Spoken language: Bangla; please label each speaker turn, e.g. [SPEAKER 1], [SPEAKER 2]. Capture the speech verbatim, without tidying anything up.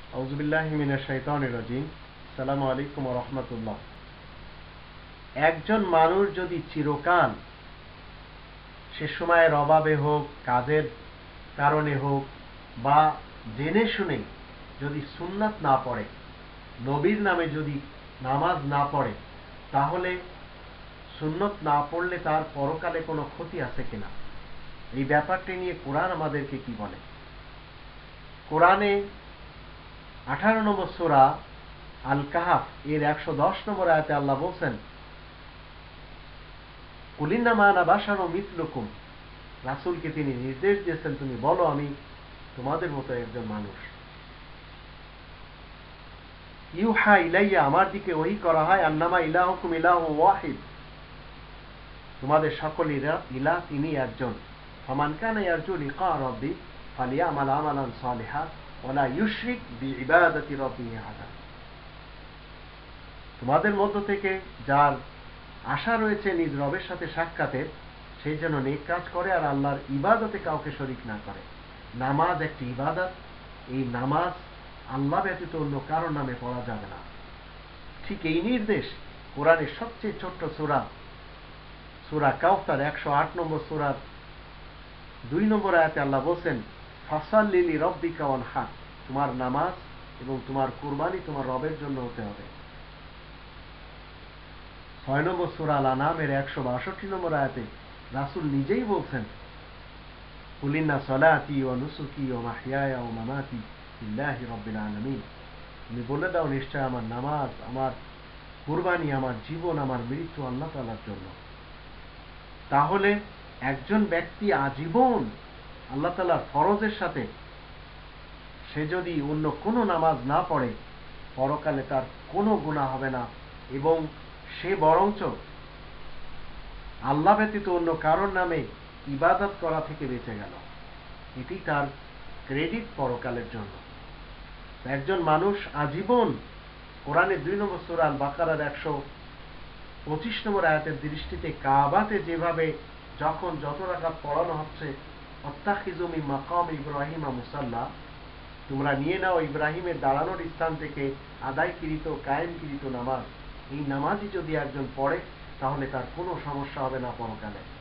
[SPEAKER 1] আউযুবিল্লাহি মিনাশ শাইতানির রাজিম। আসসালামু আলাইকুম ওয়া রাহমাতুল্লাহ। একজন মানুষ যদি চিরকাল সে সময়ের অভাবে হোক, কাজের কারণে হোক বা জেনে শুনে যদি সুন্নাত না পড়ে, নবীর নামে যদি নামাজ না পড়ে, তাহলে সুন্নত না পড়লে তার পরকালে কোনো ক্ষতি আছে কিনা, এই ব্যাপারটি নিয়ে কোরআন আমাদেরকে কি বলে। কোরআনে আঠারো নম্বর সূরা আল কাহাফ এর একশো দশ নম্বর আয়াতে আল্লাহ বলছেন, কুল ইন্নামা আনা বাশারুম মিসলুকুম, রাসূলকে তিনি নির্দেশ দিয়েছেন, তুমি বলো আমি তোমাদের মতো একজন মানুষ। ইউহা ইলাইয়া, আমার দিকে ওহী করা হয়, আন্নামা ইলাহুকুম ইলাহুন ওয়াহিদ, তোমাদের সকলের ইলাহ তিনি একজন। ফামান কানা ইয়ারজু লিকা রাব্বি ফালিয়ামাল আমালান সালিহা ওয়া লা ইউশরিক বিইবাদাতি রাব্বিহি আহাদা। তোমাদের মধ্য থেকে যার আশা রয়েছে নিজ রবের সাথে সাক্ষাতের, সেই জন্য নেক কাজ করে আর আল্লাহর ইবাদতে কাউকে শরীক না করে। নামাজ একটি ইবাদত, এই নামাজ আল্লাহ ব্যতীত অন্য কারোর নামে পড়া যাবে না। ঠিক এই নির্দেশ কোরআনের সবচেয়ে ছোট্ট সূরা সূরা কাউসার একশো আট নম্বর সূরার দুই নম্বর আয়াতে আল্লাহ বলছেন, ফাসাল্লি লিরাব্বিকা ওয়ানহার, তোমার নামাজ এবং তোমার কুরবানি তোমার রবের জন্য হতে হবে। ছয় নম্বর সূরা আল আনামের একশো বাষট্টি নম্বর আয়াতে রাসূল নিজেই বলছেন, কুল ইন্না সলাতি ওয়া নুসুকি ওয়া মাহইয়ায়া ওয়া মামাতি লিল্লাহি রাব্বিল আলামিন, তুমি বলে দাও নিশ্চয় আমার নামাজ, আমার কুরবানি, আমার জীবন, আমার মৃত্যু আল্লাহ তাআলার জন্য। তাহলে একজন ব্যক্তি আজীবন আল্লাহ তাআলার ফরজের সাথে সে যদি অন্য কোনো নামাজ না পড়ে, পরকালে তার কোনো গুনাহ হবে না এবং সে বরঞ্চ আল্লাহ ব্যতীত অন্য কারোর নামে ইবাদত করা থেকে বেঁচে গেল। এটি তার ক্রেডিট পরকালের জন্য। একজন মানুষ আজীবন কোরআনের দুই নম্বর সূরা আল বাকারার একশো পঁচিশ নম্বর আয়াতের দৃষ্টিতে কাবাতে যেভাবে যখন যত রাকাত পড়ানো হচ্ছে, অত্তাখিযু মিন মাকাম ইব্রাহিম মুসাল্লা, তোমরা নিয়ে নাও ইব্রাহিমের দাঁড়ানোর স্থান থেকে আদায়কৃত কায়েমকৃত নামাজ, এই নামাজই যদি একজন পড়ে তাহলে তার কোনো সমস্যা হবে না পরকালে।